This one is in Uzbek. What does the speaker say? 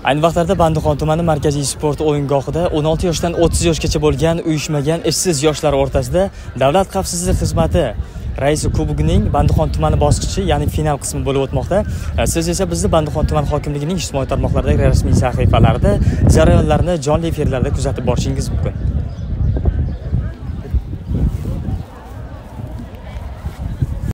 Ayni vaqtlarda Bandixon tumani markaziy sport o'yingohida 16 yoshdan 30 yoshgacha bo'lgan uyushmagan ishsiz yoshlar o'rtasida Davlat xavfsizlik xizmati raisi kubogining Bandixon tumani bosqichi, ya'ni final qismi bo'lib o'tmoqda. Siz esa bizni Bandixon tuman hokimligining ijtimoiy tarmoqlardagi rasmiy sahifalarida jarayonlarni jonli efirlarda kuzatib borishingiz mumkin.